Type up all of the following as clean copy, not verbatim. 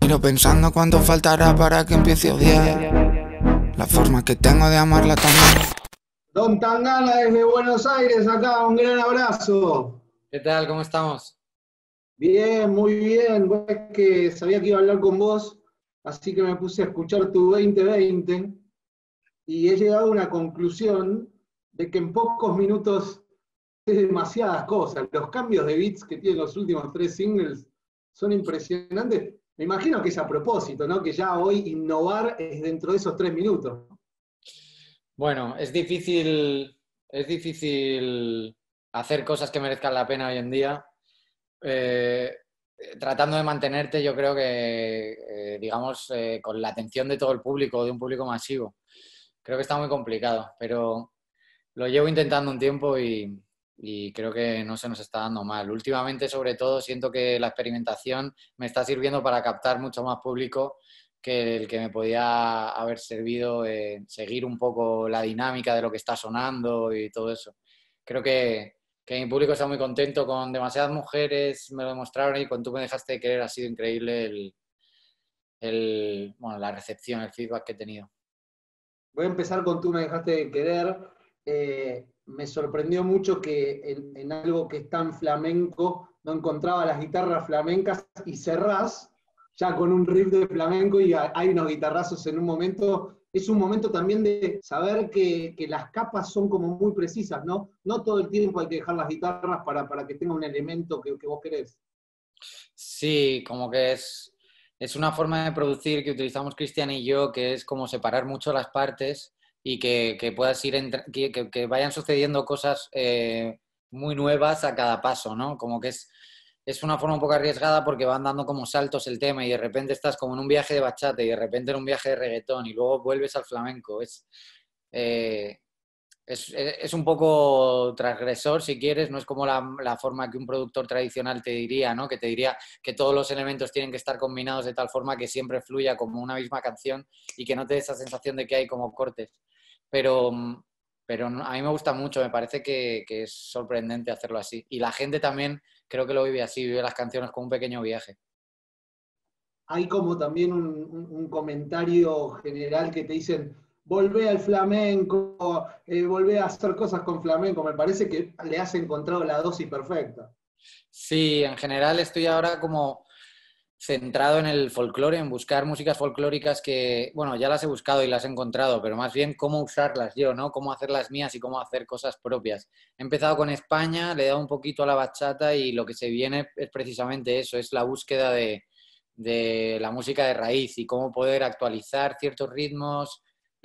Miro pensando cuánto faltará para que empiece a odiar la forma que tengo de amarla también. Don Tangana desde Buenos Aires, acá, un gran abrazo. ¿Qué tal? ¿Cómo estamos? Bien, muy bien. Vos sabés que sabía que iba a hablar con vos, así que me puse a escuchar tu 2020 y he llegado a una conclusión de que en pocos minutos es demasiadas cosas. Los cambios de beats que tienen los últimos tres singles son impresionantes. Me imagino que es a propósito, ¿no? Que ya hoy innovar es dentro de esos 3 minutos. Bueno, es difícil hacer cosas que merezcan la pena hoy en día. Eh, Tratando de mantenerte, yo creo que, digamos, con la atención de todo el público, de un público masivo. Creo que está muy complicado, pero lo llevo intentando un tiempo y creo que no se nos está dando mal. Últimamente, sobre todo, siento que la experimentación me está sirviendo para captar mucho más público que el que me podía haber servido seguir un poco la dinámica de lo que está sonando y todo eso. Creo que mi público está muy contento con demasiadas mujeres, me lo demostraron y cuando tú me dejaste de querer ha sido increíble bueno, la recepción, el feedback que he tenido. Voy a empezar con Tú me dejaste de querer. Me sorprendió mucho que en algo que es tan flamenco no encontraba las guitarras flamencas y cerrás ya con un riff de flamenco y hay unos guitarrazos en un momento. Es un momento también de saber que las capas son como muy precisas, ¿no? No todo el tiempo hay que dejar las guitarras para que tenga un elemento que vos querés. Sí, como que es una forma de producir que utilizamos Cristian y yo, que es como separar mucho las partes y que puedas ir que vayan sucediendo cosas muy nuevas a cada paso, ¿no? Como que es una forma un poco arriesgada porque van dando como saltos el tema y de repente estás como en un viaje de bachata y de repente en un viaje de reggaetón y luego vuelves al flamenco. Eh, es un poco transgresor, si quieres, no es como la forma que un productor tradicional te diría, ¿no? Que te diría que todos los elementos tienen que estar combinados de tal forma que siempre fluya como una misma canción y que no te dé esa sensación de que hay como cortes. Pero, pero a mí me gusta mucho, me parece que es sorprendente hacerlo así. Y la gente también creo que lo vive así, vive las canciones como un pequeño viaje. Hay como también un comentario general que te dicen, volvé al flamenco, volvé a hacer cosas con flamenco. Me parece que le has encontrado la dosis perfecta. Sí, en general estoy ahora como centrado en el folclore, en buscar músicas folclóricas que, bueno, ya las he buscado y las he encontrado, pero más bien cómo usarlas yo, ¿no? Cómo hacerlas mías y cómo hacer cosas propias. He empezado con España, le he dado un poquito a la bachata y lo que se viene es precisamente eso, es la búsqueda de la música de raíz y cómo poder actualizar ciertos ritmos,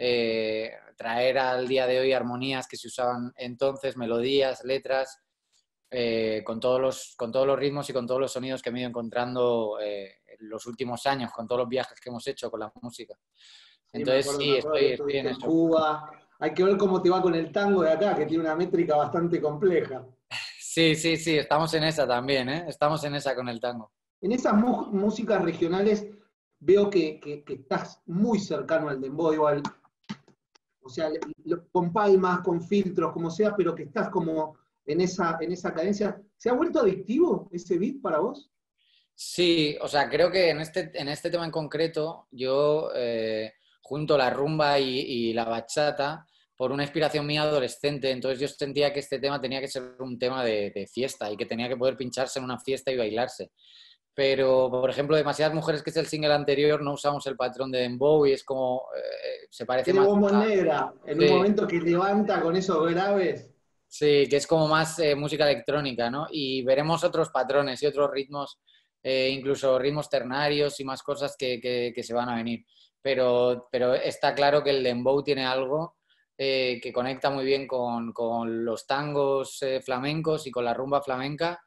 traer al día de hoy armonías que se usaban entonces, melodías, letras con todos los ritmos y con todos los sonidos que me he ido encontrando en los últimos años, con todos los viajes que hemos hecho con la música. Sí, Entonces, me sí, acuerdo que estoy en estuviste en eso. Cuba. Hay que ver cómo te va con el tango de acá, que tiene una métrica bastante compleja. Sí, sí, sí, estamos en esa también, ¿eh? Estamos en esa con el tango. En esas músicas regionales veo que estás muy cercano al dembow, igual, o sea, con palmas, con filtros, como sea, pero que estás como en esa cadencia. ¿Se ha vuelto adictivo ese beat para vos? Sí, o sea, creo que en este tema en concreto, yo junto la rumba y la bachata por una inspiración mía adolescente, entonces yo sentía que este tema tenía que ser un tema de fiesta y que tenía que poder pincharse en una fiesta y bailarse. Pero, por ejemplo, Demasiadas Mujeres, que es el single anterior, no usamos el patrón de Dembow y es como, se parece Tiene más bombo a... negra, en un Sí, momento que levanta con esos graves. sí, que es como más música electrónica, ¿no? Y veremos otros patrones y otros ritmos, incluso ritmos ternarios y más cosas que se van a venir. Pero está claro que el Dembow tiene algo que conecta muy bien con los tangos flamencos y con la rumba flamenca,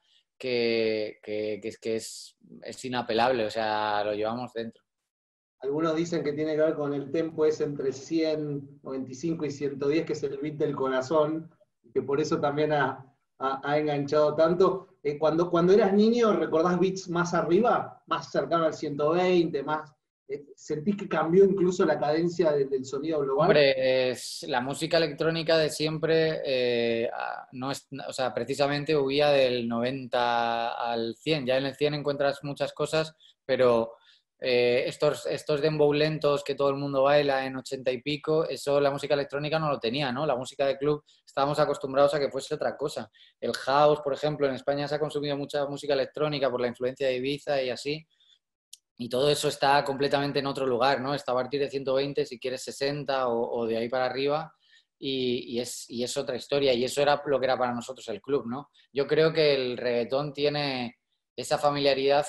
que es inapelable, o sea, lo llevamos dentro. Algunos dicen que tiene que ver con el tempo es entre 195 y 110, que es el beat del corazón, y que por eso también ha enganchado tanto. Cuando eras niño, ¿recordás beats más arriba? Más cercano al 120, más. ¿Sentís que cambió incluso la cadencia del sonido global? Hombre, la música electrónica de siempre no es, o sea, precisamente huía del 90 al 100. Ya en el 100 encuentras muchas cosas, pero estos dembow lentos que todo el mundo baila en 80 y pico, eso la música electrónica no lo tenía, ¿no? La música de club estábamos acostumbrados a que fuese otra cosa. El house, por ejemplo, en España se ha consumido mucha música electrónica por la influencia de Ibiza y así, y todo eso está completamente en otro lugar, ¿no? Está a partir de 120, si quieres 60 o de ahí para arriba, y es otra historia, y eso era lo que era para nosotros el club, ¿no? Yo creo que el reggaetón tiene esa familiaridad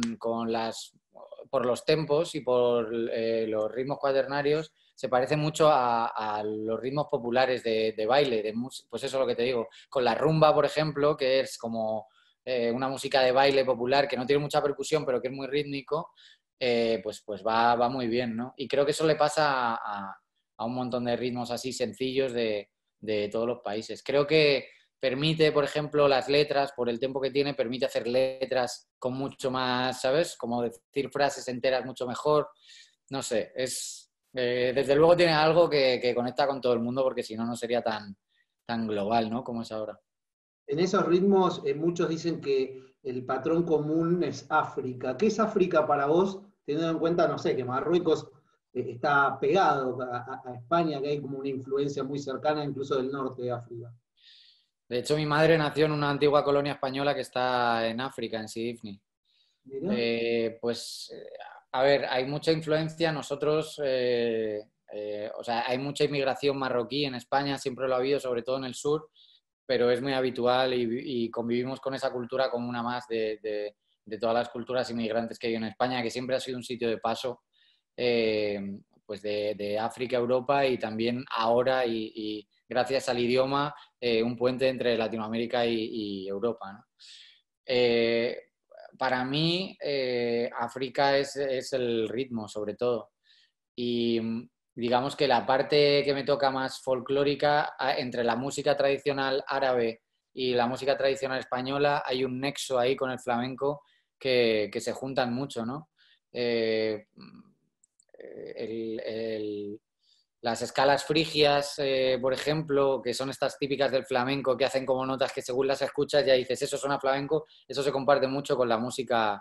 por los tempos y por los ritmos cuaternarios, se parece mucho a los ritmos populares de baile, pues eso es lo que te digo, con la rumba, por ejemplo, que es como una música de baile popular que no tiene mucha percusión, pero que es muy rítmico, pues va muy bien, ¿no? Y creo que eso le pasa a un montón de ritmos así sencillos de todos los países. Creo que permite, por ejemplo, las letras, por el tiempo que tiene, permite hacer letras con mucho más, ¿sabes? Como decir frases enteras mucho mejor. No sé, desde luego tiene algo que conecta con todo el mundo, porque si no, no sería tan global, ¿no? Como es ahora. En esos ritmos, muchos dicen que el patrón común es África. ¿Qué es África para vos, teniendo en cuenta, no sé, que Marruecos está pegado a España, que hay como una influencia muy cercana incluso del norte de África? De hecho, mi madre nació en una antigua colonia española que está en África, en Sidifni. A ver, hay mucha influencia. Nosotros, o sea, hay mucha inmigración marroquí en España, siempre lo ha habido, sobre todo en el sur, pero es muy habitual y convivimos con esa cultura como una más de todas las culturas inmigrantes que hay en España, que siempre ha sido un sitio de paso, pues de África a Europa, y también ahora, y gracias al idioma, un puente entre Latinoamérica y Europa, ¿no? Para mí, África es el ritmo, sobre todo. Y digamos que la parte que me toca más folclórica, entre la música tradicional árabe y la música tradicional española, hay un nexo ahí con el flamenco que se juntan mucho, ¿no? Las escalas frigias, por ejemplo, que son estas típicas del flamenco, que hacen como notas que según las escuchas ya dices, eso suena flamenco, eso se comparte mucho con la música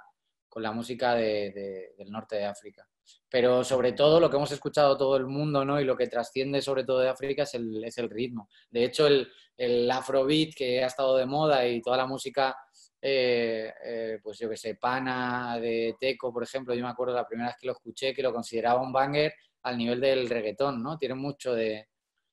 del norte de África. Pero sobre todo lo que hemos escuchado todo el mundo, ¿no? Y lo que trasciende sobre todo de África es el ritmo. De hecho, el afrobeat, que ha estado de moda, y toda la música, pues yo que sé, Pana, de Teco, por ejemplo, yo me acuerdo la primera vez que lo escuché, que lo consideraba un banger al nivel del reggaetón, ¿no? Tiene mucho de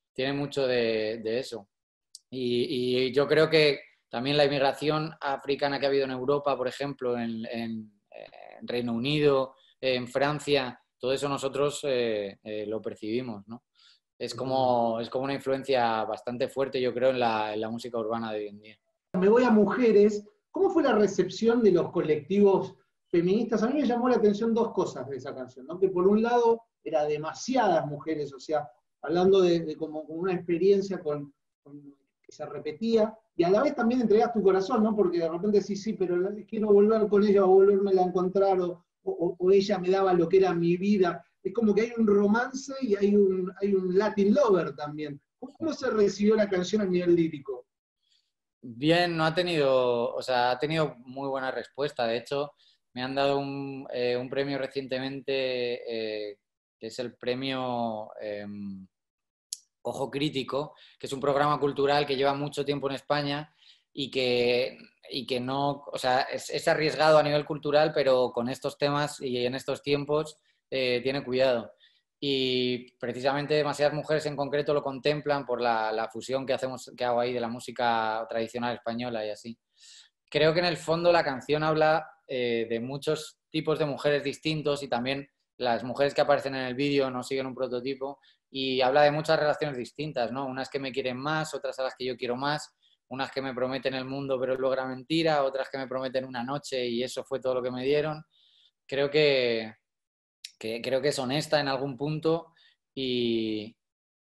eso. Y yo creo que también la inmigración africana que ha habido en Europa, por ejemplo, en Reino Unido, en Francia, todo eso nosotros lo percibimos, ¿no? Es como una influencia bastante fuerte, yo creo, en la música urbana de hoy en día. Me voy a mujeres. ¿Cómo fue la recepción de los colectivos feministas? A mí me llamó la atención dos cosas de esa canción, ¿no? Que por un lado era demasiadas mujeres, o sea, hablando de como una experiencia que se repetía, y a la vez también entregas tu corazón, ¿no? Porque de repente sí, pero quiero volver con ella o volverme a encontrar, o ella me daba lo que era mi vida. Es como que hay un romance y hay un Latin lover también. ¿Cómo se recibió la canción a nivel lírico? Bien, no ha tenido, o sea, ha tenido muy buena respuesta. De hecho, me han dado un premio recientemente, que es el premio Ojo Crítico, que es un programa cultural que lleva mucho tiempo en España y que no, o sea, es arriesgado a nivel cultural, pero con estos temas y en estos tiempos tiene cuidado. Y precisamente demasiadas mujeres en concreto lo contemplan por la fusión que hago ahí de la música tradicional española y así. Creo que en el fondo la canción habla de muchos tipos de mujeres distintos, y también las mujeres que aparecen en el vídeo no siguen un prototipo, y habla de muchas relaciones distintas, ¿no? Unas que me quieren más, otras a las que yo quiero más, unas que me prometen el mundo pero luego era mentira, otras que me prometen una noche y eso fue todo lo que me dieron. Creo que es honesta en algún punto, y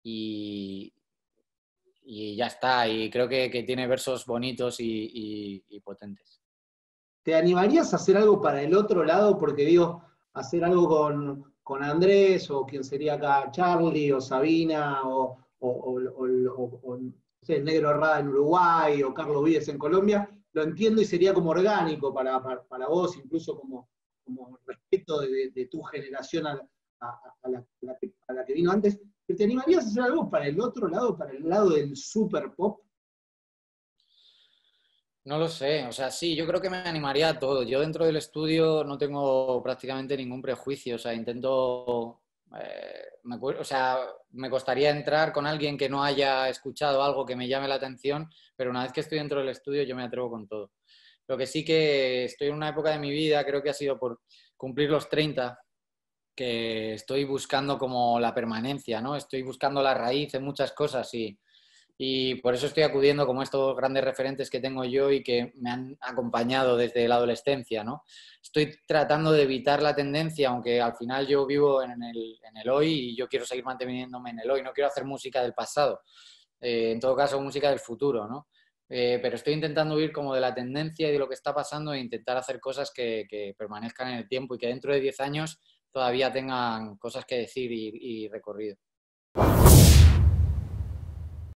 ya está. Y creo que tiene versos bonitos y potentes. ¿Te animarías a hacer algo para el otro lado? Porque digo, hacer algo con Andrés, o quien sería acá Charlie, o Sabina, no sé, el Negro Rada en Uruguay, o Carlos Vives en Colombia, lo entiendo y sería como orgánico para vos, incluso como como respeto de tu generación a la que vino antes, ¿te animarías a hacer algo para el otro lado, para el lado del super pop? No lo sé, o sea, sí, yo creo que me animaría a todo. Yo dentro del estudio no tengo prácticamente ningún prejuicio, o sea, intento, o sea, me costaría entrar con alguien que no haya escuchado algo que me llame la atención, pero una vez que estoy dentro del estudio yo me atrevo con todo. Lo que sí que estoy en una época de mi vida, creo que ha sido por cumplir los 30, que estoy buscando como la permanencia, ¿no? Estoy buscando la raíz en muchas cosas y por eso estoy acudiendo como estos grandes referentes que tengo yo y que me han acompañado desde la adolescencia, ¿no? Estoy tratando de evitar la tendencia, aunque al final yo vivo en el hoy y yo quiero seguir manteniéndome en el hoy, no quiero hacer música del pasado, en todo caso música del futuro, ¿no? Pero estoy intentando huir como de la tendencia y de lo que está pasando e intentar hacer cosas que permanezcan en el tiempo y que dentro de 10 años todavía tengan cosas que decir y recorrido.